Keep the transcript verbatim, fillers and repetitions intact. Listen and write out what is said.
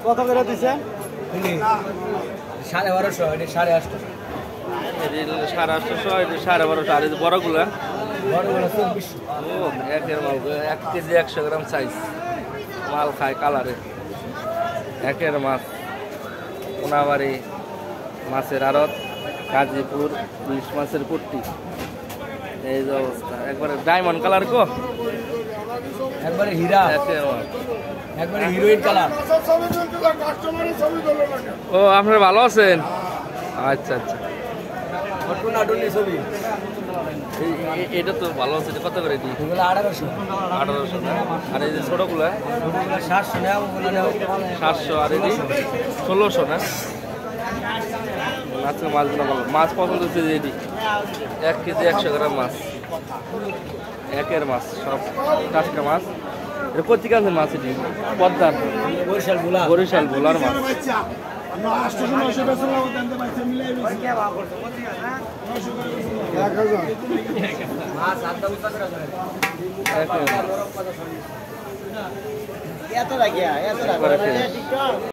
কত করে দিচ্ছেন? সাড়ে বারোশো, এটা সাড়ে আটশো। সাড়ে আটশোশো, সাড়ে বারোশো। আর বড়গুলা বড়গুলো চব্বিশশো। ও একের মাল, এক কেজি একশো গ্রাম সাইজ মাল খায় কালারে। একের মাছ, কোনাবাড়ি মাছের আড়ত, গাজীপুর ইলিশ মাছের কুট্টি। এই যে অবস্থা, একবারে ডায়মন্ড কালার কো, একবারে হীরা, একের মাছ, একবারে হিরোইন কালার। ও আপনারা ভালো আছেন? আচ্ছা আচ্ছা, ছবি এটা তো ভালো আছে। কত করে এটি? এগুলো আঠারোশো। আঠারোশো। আর এই যে ছোটগুলো সাতশো নেওয়া, ওগুলো নেওয়া সাতশো। আর এটি ষোলোশো না? আজকে মাছগুলো ভালো, মাছ পছন্দ হচ্ছে যে এটি এক কেজি একশো গ্রাম মাছ, একের মাছ, সব টাটকা মাছ। এটা কোথেকে আনছেন মাছ? এটি পদ্মার, বরিশাল ভোলা, বরিশাল ভোলার মাছ। এত লাগিয়া এত